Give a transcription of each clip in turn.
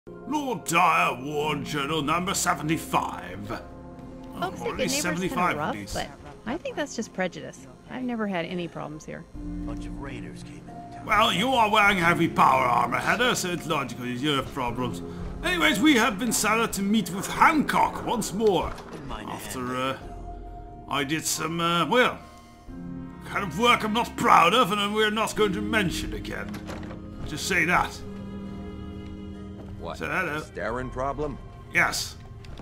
Lord Diar, Warjournal number 75. Folks think the neighbor's kind of rough, but I think that's just prejudice. I've never had any problems here. Bunch of raiders came into town. Well, you are wearing heavy power armor, Heather, so it's logical you have problems. Anyways, we have been saddled to meet with Hancock once more. After, I did some, well, kind of work I'm not proud of, and we're not going to mention again. Just say that. What? So, hello. Staring problem? Yes.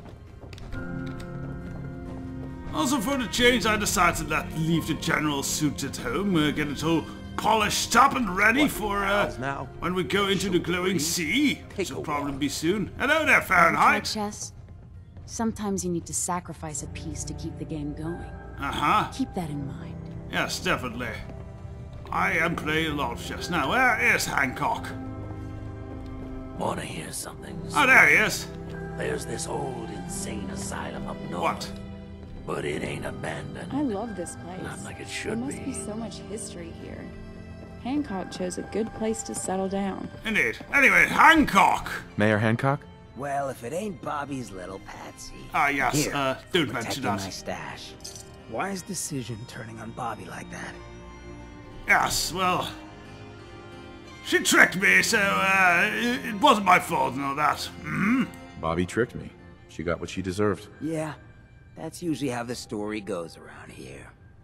Also, for the change, I decided to leave the general suit at home, get it all polished up and ready for when we go into the glowing sea, which will probably be soon. Hello there, Fahrenheit. Chess. Sometimes you need to sacrifice a piece to keep the game going. Keep that in mind. Yes, definitely. I am playing a lot of chess now. Where is Hancock? Wanna hear something? Oh, there he is. There's this old insane asylum up north. What? But it ain't abandoned. I love this place. Not like it There should must be so much history here. Hancock chose a good place to settle down. Indeed. Anyway, Hancock. Mayor Hancock? Well, if it ain't Bobby's little Patsy. Ah, yes. Here, Don't mention protecting that. my stash. Wise decision turning on Bobby like that. Yes, well, she tricked me, so it wasn't my fault and all that. Hmm? Bobby tricked me. She got what she deserved. Yeah, that's usually how the story goes around here.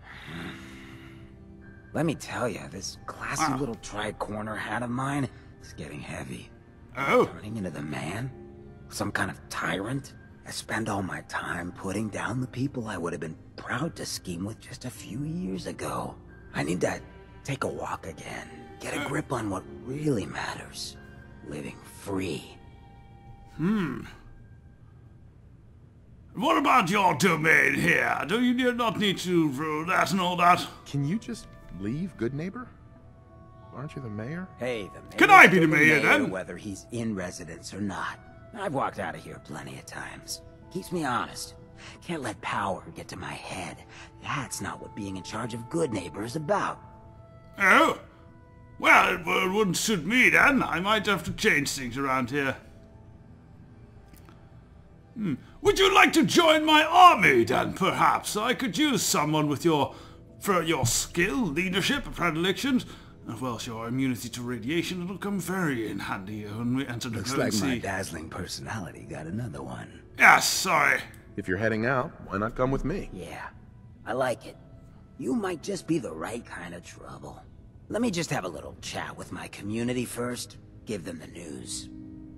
Let me tell you, this classy little tri-corner hat of mine is getting heavy. Oh? Turning into the man? Some kind of tyrant? I spend all my time putting down the people I would have been proud to scheme with just a few years ago. I need to take a walk again. Get a grip on what really matters. Living free. What about your domain here? Do you not need to rule that and all that? Can you just leave, good neighbor? Aren't you the mayor? Hey, the mayor. Can I be the mayor then? Whether he's in residence or not. I've walked out of here plenty of times. Keeps me honest. Can't let power get to my head. That's not what being in charge of good neighbor is about. Oh? Well, it wouldn't suit me then. I might have to change things around here. Would you like to join my army then, perhaps? I could use someone with your skill, leadership, predilections, as well as your immunity to radiation. It'll come very in handy when we enter the glowing sea. Looks like my dazzling personality got another one. Yes, sorry. If you're heading out, why not come with me? Yeah, I like it. You might just be the right kind of trouble. Let me just have a little chat with my community first. Give them the news.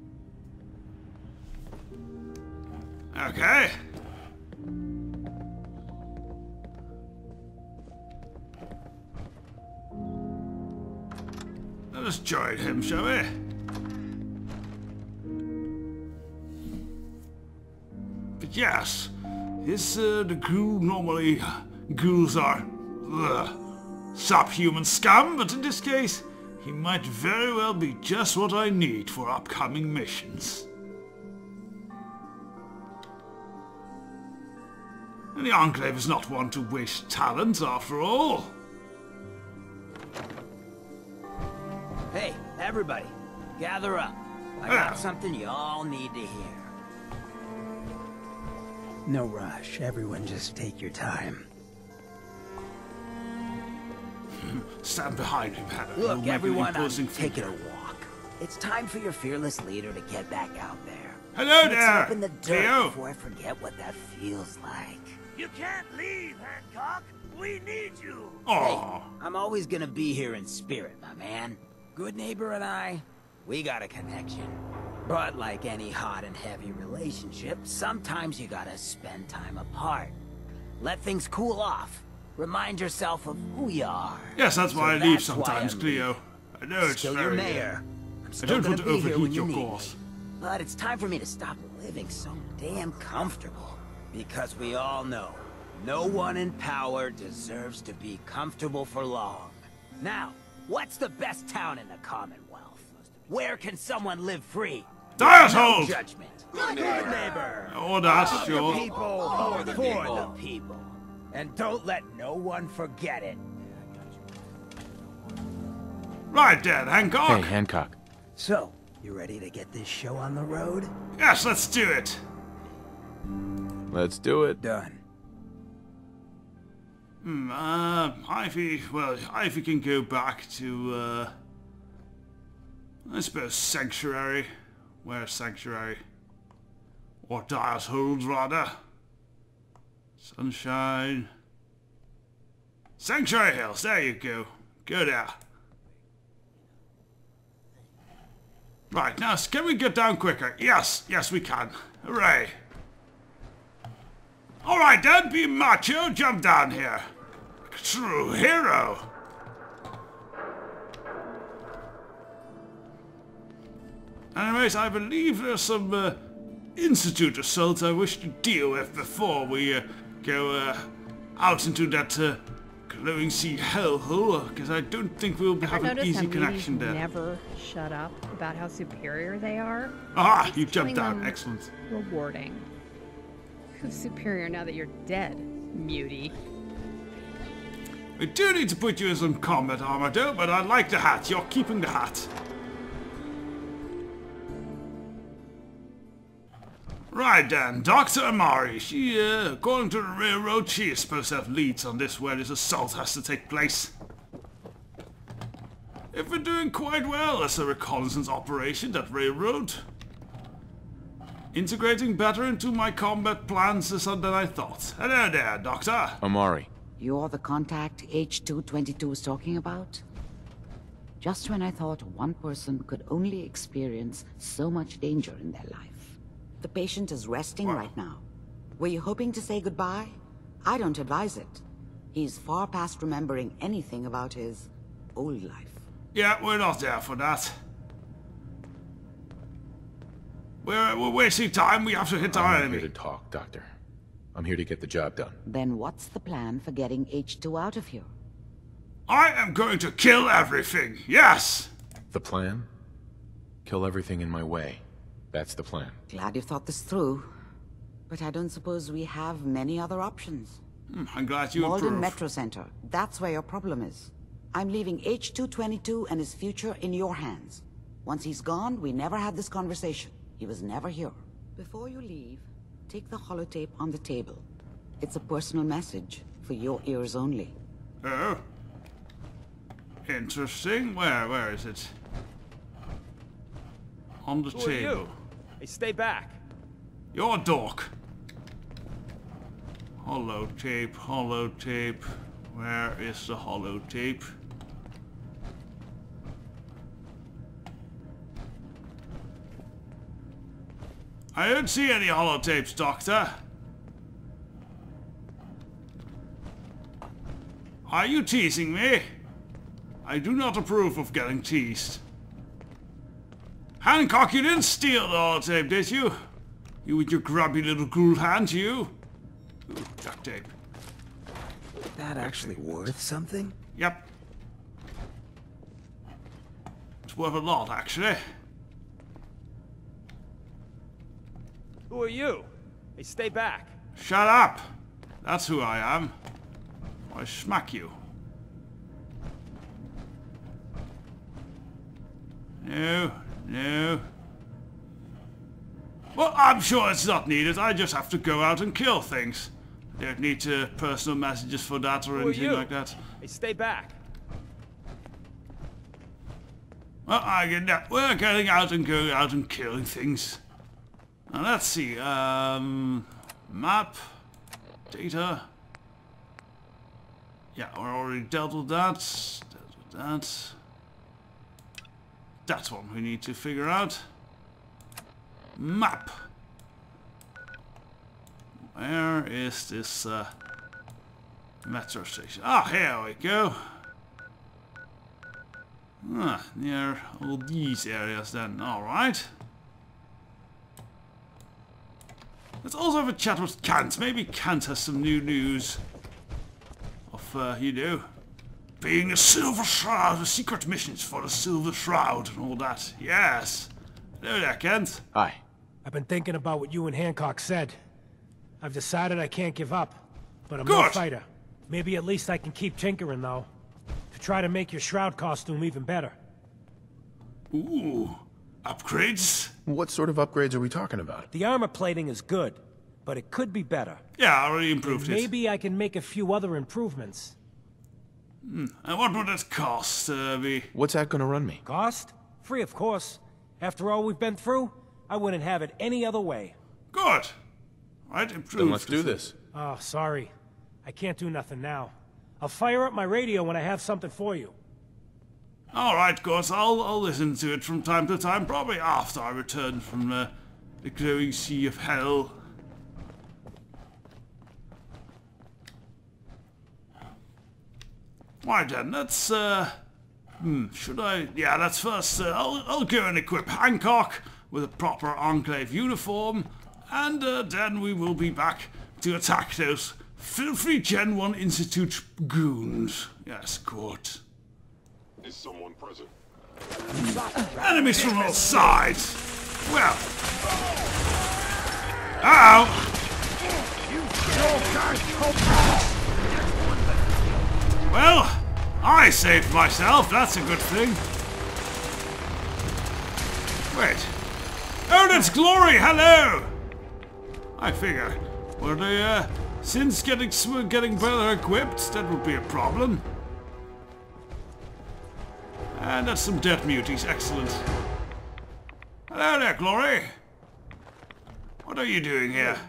Okay. Let us join him, shall we? But yes, the ghoul normally... ghouls are... subhuman scum, but in this case, he might very well be just what I need for upcoming missions. And the Enclave is not one to waste talent, after all. Hey, everybody, gather up. I got something you all need to hear. No rush, everyone just take your time. Stand behind him, Hannah. Look, everyone, I'm taking a walk. It's time for your fearless leader to get back out there. Hello there, up in the dirt Theo. before I forget what that feels like. You can't leave, Hancock. We need you. Aww. Hey, I'm always gonna be here in spirit, my man. Good neighbor and I, we got a connection. But like any hot and heavy relationship, sometimes you gotta spend time apart. Let things cool off. Remind yourself of who you are. Yes, that's why I leave that's sometimes, why Cleo. I know it's still very... your mayor. I'm I still don't gonna want to be here when overheat you your need course. me. But it's time for me to stop living so damn comfortable. Because we all know, no one in power deserves to be comfortable for long. Now, what's the best town in the Commonwealth? Where can someone live free? Diar's No Hold! judgment. Good neighbor. Oh, that's The sure. people for the people. And don't let no one forget it. Right then, Hancock. Hey, Hancock. So, You ready to get this show on the road? Yes, let's do it. Let's do it. Done. Ivy, well, Ivy can go back to, I suppose Sanctuary. Where's Sanctuary? Or Diar's Hold, rather. Sunshine. Sanctuary Hills, there you go. Go there. Right, now, can we get down quicker? Yes, yes we can. Hooray. Alright then, be macho, jump down here. True hero. Anyways, I believe there's some Institute assaults I wish to deal with before we go out into that glowing sea hellhole, because I don't think we'll have an easy connection there. Never shut up about how superior they are. Ah, you jumped down. Excellent. Rewarding. Who's superior now that you're dead, mutie? We do need to put you in some combat armor though, but I like the hat. You're keeping the hat. Right then, Dr. Amari. She, according to the railroad, she is supposed to have leads on this where this assault has to take place. If we're doing quite well as a reconnaissance operation, that railroad. Integrating better into my combat plans than I thought. Hello there, Doctor. Amari. You're the contact H-222 is talking about? Just when I thought one person could only experience so much danger in their life. The patient is resting right now. Were you hoping to say goodbye? I don't advise it. He's far past remembering anything about his old life. Yeah, we're not there for that. We're wasting time. We have to hit our I'm enemy. here to talk, Doctor. I'm here to get the job done. Then what's the plan for getting H-2 out of here? I am going to kill everything. Yes. The plan? Kill everything in my way. That's the plan. Glad you thought this through. But I don't suppose we have many other options. I'm glad you Malden approve. Metro Center. That's where your problem is. I'm leaving H-222 and his future in your hands. Once he's gone, we never had this conversation. He was never here. Before you leave, take the holotape on the table. It's a personal message for your ears only. Oh. Interesting. Where is it? On the Who are table. you? Hey, stay back. You're a dork. Holotape, holotape. Where is the holotape? I don't see any holotapes, Doctor. Are you teasing me? I do not approve of getting teased. Hancock, you didn't steal the holotape, did you? You with your grubby little ghoul hand, you? Ooh, duct tape. That actually worth something? Yep. It's worth a lot, actually. Who are you? Hey, stay back. Shut up! That's who I am. I smack you. No, no. Well, I'm sure it's not needed. I just have to go out and kill things. I don't need personal messages for that or Who are anything you? like that. Hey, stay back. Well, I get that. We're getting out and going out and killing things. Now let's see. Map. Data. Yeah, we're already dealt with that. Dealt with that. That's one we need to figure out. Map. Where is this metro station? Ah, here we go. Ah, near all these areas then. Alright. Let's also have a chat with Kant. Maybe Kant has some new news of, you know, being a Silver Shroud, the secret missions for the Silver Shroud and all that. Yes. Hello there, Kent. Hi. I've been thinking about what you and Hancock said. I've decided I can't give up, but I'm Good. no fighter. Maybe at least I can keep tinkering, though, to try to make your Shroud costume even better. Ooh. Upgrades? What sort of upgrades are we talking about? The armor plating is good, but it could be better. Yeah, I already improved it. Maybe I can make a few other improvements. And what would it cost, me? What's that gonna run me? Cost? Free, of course. After all we've been through, I wouldn't have it any other way. Good. Right, improved. Then let's do this. Oh, sorry. I can't do nothing now. I'll fire up my radio when I have something for you. Alright, Gus, I'll listen to it from time to time, probably after I return from the glowing sea of hell. Right then, let's, should I? Yeah, let's first, I'll go and equip Hancock with a proper Enclave uniform, and then we will be back to attack those filthy Gen 1 Institute goons. Yes, good. Is someone present? Enemies from all sides! Well... Ow! Well, I saved myself, that's a good thing. Wait. Oh, that's Glory, hello! I figure, were they, since getting better equipped, that would be a problem. And that's some dead muties, excellent. Hello there, Glory. What are you doing here?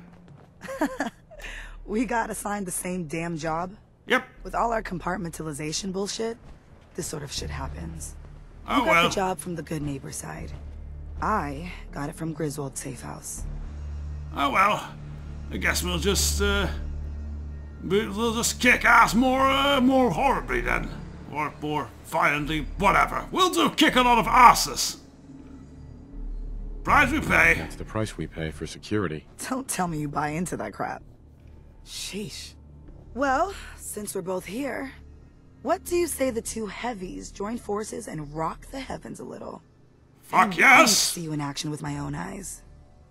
We got assigned the same damn job. Yep. With all our compartmentalization bullshit, this sort of shit happens. Oh, you got well. the job from the good neighbor side. I got it from Griswold's safe house. Oh well. I guess we'll just kick ass more horribly then. Or more violently, whatever. We'll do kick a lot of asses. Price we pay. That's the price we pay for security. Don't tell me you buy into that crap. Sheesh. Well, since we're both here, what do you say the two heavies join forces and rock the heavens a little? Fuck I yes! need to see you in action with my own eyes.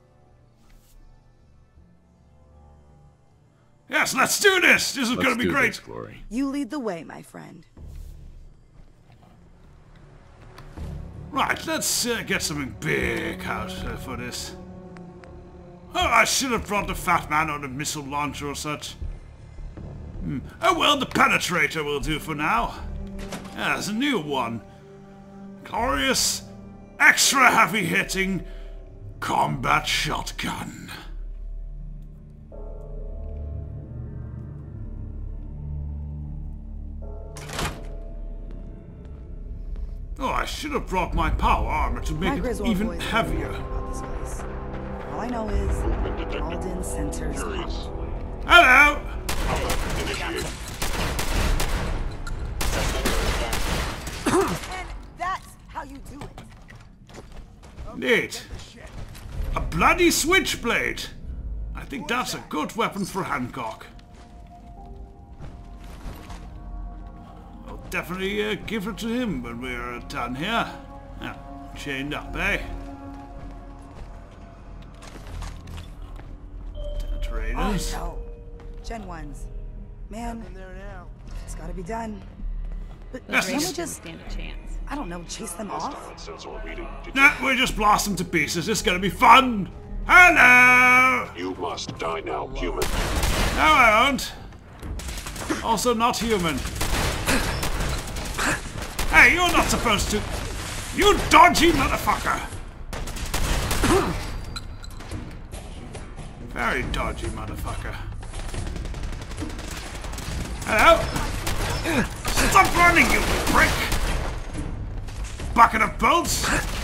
Yes, let's do this! This is gonna be great! This, Glory. You lead the way, my friend. Right, let's get something big out for this. Oh, I should have brought the Fat Man or the missile launcher or such. Oh well, the Penetrator will do for now. Yeah, there's a new one. Glorious, extra heavy-hitting combat shotgun. Oh, I should have brought my power armor to make it even heavier. All I know is Alden Center's hot. Hello! And that's how you do it. Neat. A bloody switchblade. I think that's a good weapon for Hancock. I'll definitely give it to him when we're done here. Yeah, chained up, eh? Detonators. Oh no. Gen 1s. Man, it's gotta be done. But Yes, can't we yes. just, Stand a chance. I don't know, chase them off? Nah, we just blast them to pieces. It's gonna be fun. Hello! You must die now, human. No, I won't. Also not human. Hey, you're not supposed to... You dodgy motherfucker! Very dodgy motherfucker. Hello? Stop running, you prick! Bucket of bolts!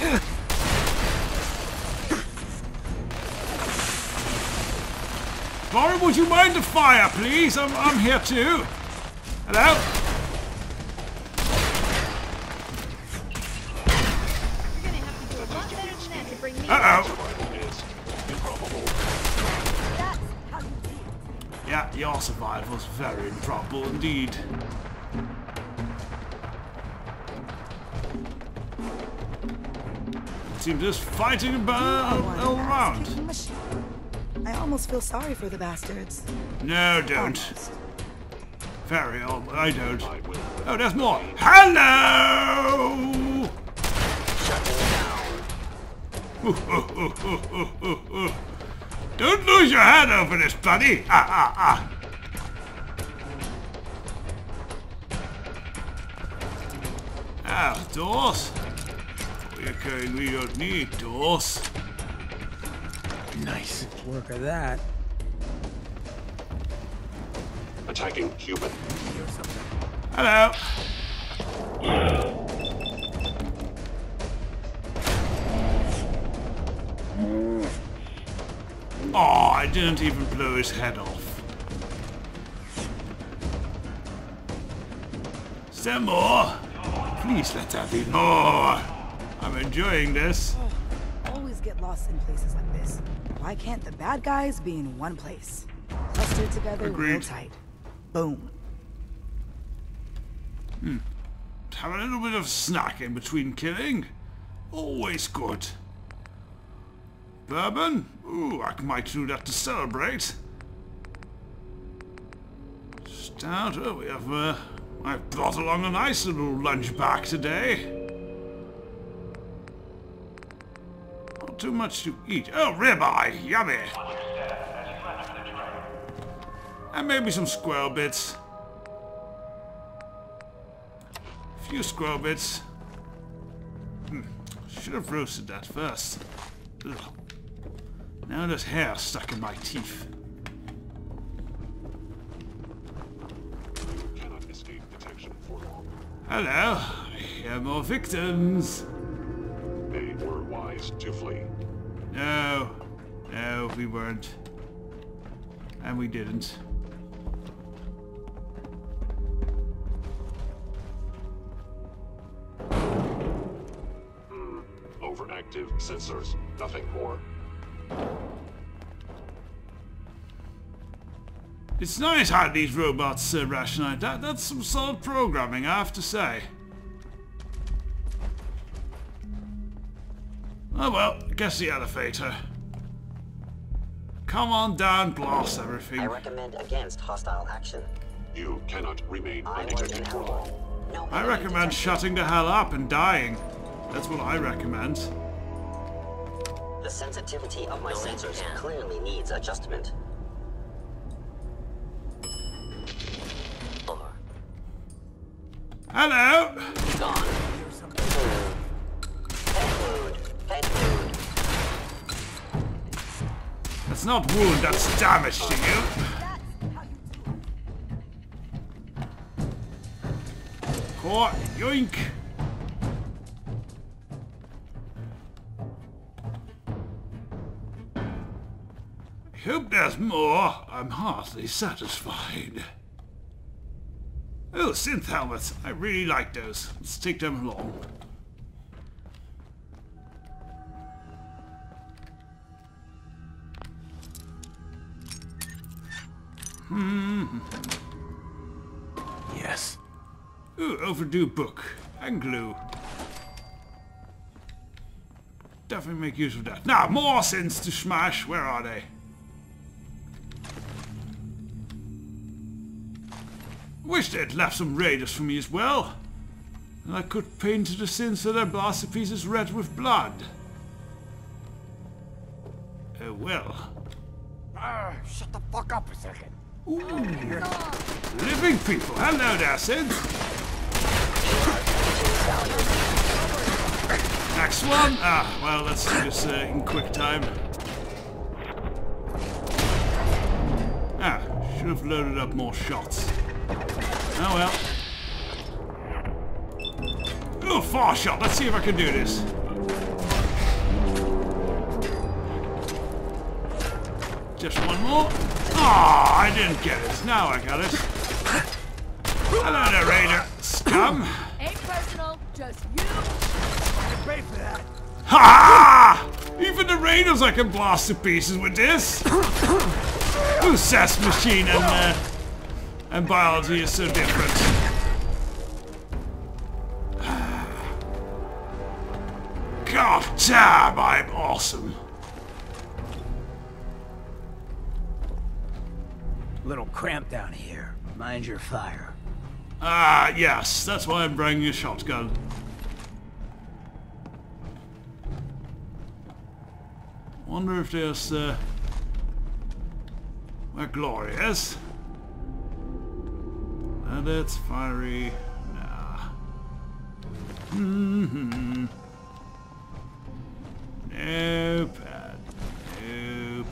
Glory, would you mind the fire, please? I'm here too. Hello? Uh-oh. Yeah, your survival was very improbable indeed. It seems just fighting about all around. I almost feel sorry for the bastards. No, don't. Very old. I don't. Oh, there's more. Hello! Don't lose your head over this, buddy. Ah, doors. Okay, we don't need doors. Nice work of that. Attacking human. Hello. Oh, I didn't even blow his head off. Is there more? Please let there be more. I'm enjoying this. Always get lost in places like this. Why can't the bad guys be in one place? Clustered together real tight. Boom. Have a little bit of snack in between killing. Always good. Bourbon? Ooh, I might do that to celebrate. Stout. Oh, we have, I've brought along a nice little lunch bag today. Not too much to eat. Oh, ribeye! Yummy! And maybe some squirrel bits. A few squirrel bits. Should have roasted that first. Ugh. Now there's hair stuck in my teeth. Cannot escape detection for long. Hello. I hear more victims. They were wise to flee. No. No, we weren't. And we didn't. Overactive sensors. Nothing more. It's nice how these robots rationalize. That's some solid programming, I have to say. Oh well, I guess the elevator. Come on down, blast everything. I recommend against hostile action. You cannot remain undetected for long. No I recommend shutting the hell up and dying. That's what I recommend. The sensitivity of my sensors clearly needs adjustment. Hello! Gone. Pet food. Pet food. That's not wound, that's damage to you. Core, yoink! I hope there's more. I'm hardly satisfied. Oh, synth helmets. I really like those. Let's take them along. Yes. Ooh, overdue book. And glue. Definitely make use of that. Now, more synths to smash. Where are they? Wish they'd left some raiders for me as well. And I could paint the synths so their blaster pieces red with blood. Oh well. Shut the fuck up a second. Ooh. Living people. Hello there, synth. Next one. Ah, well, let's do this in quick time. Ah, should have loaded up more shots. Oh well. Oh, far shot. Let's see if I can do this. Just one more. Ah, I didn't get it. Now I got it. Hello there, Raider. Scum. Ain't personal, just you. I pay for that. Ha! Even the Raiders I can blast to pieces with this. Who says machine and biology is so different? God damn, I'm awesome. Little cramped down here. Mind your fire. Ah, yes, that's why I'm bringing a shotgun. wonder if there's where Glory is. And it's fiery. Nah. Mm-hmm. Nope. Nope.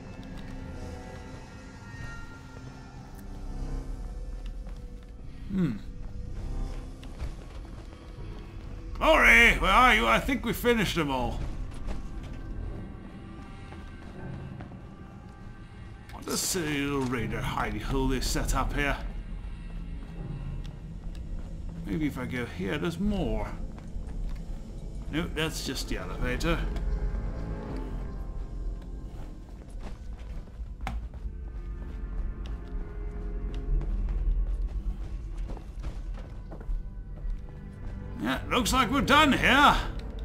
Glory, where are you? I think we finished them all. What a silly little raider hidey hole they set up here. Maybe if I go here, there's more. Nope, that's just the elevator. Yeah, looks like we're done here.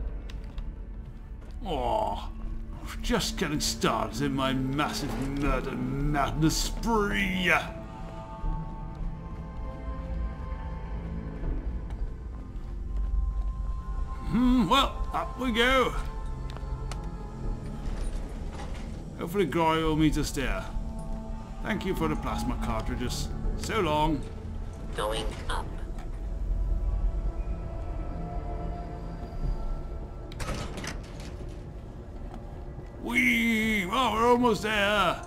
Oh, just getting started in my massive murder madness spree. Well, up we go. Hopefully Glory will meet us there. Thank you for the plasma cartridges. So long. Going up. Whee! Oh, we're almost there.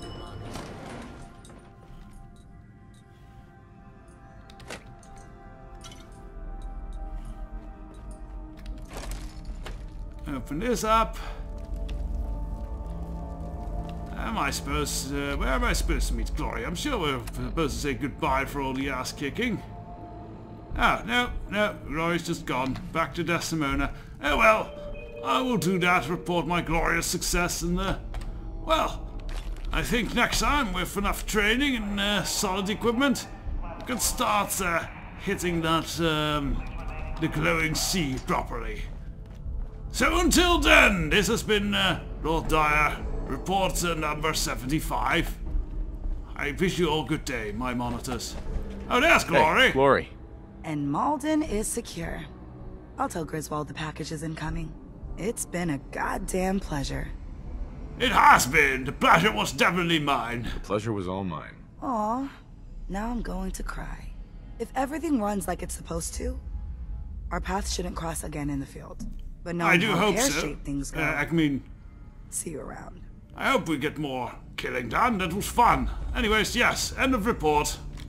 Open this up. Where am I supposed to meet Glory? I'm sure we're supposed to say goodbye for all the ass kicking. Oh, no, Glory's just gone. Back to Desdemona. Oh well, I will do that, report my glorious success, and well, I think next time with enough training and solid equipment, we can start hitting that, the glowing sea properly. So until then, this has been Lord Diar, report number 75. I wish you all good day, my monitors. Oh, there's Glory. Hey, Glory. And Malden is secure. I'll tell Griswold the package is incoming. It's been a goddamn pleasure. It has been. The pleasure was definitely mine. The pleasure was all mine. Aw, now I'm going to cry. If everything runs like it's supposed to, our paths shouldn't cross again in the field. But I do how hope so. pear-shaped things go. I mean, see you around. I hope we get more killing done. That was fun. Anyways, yes, end of report.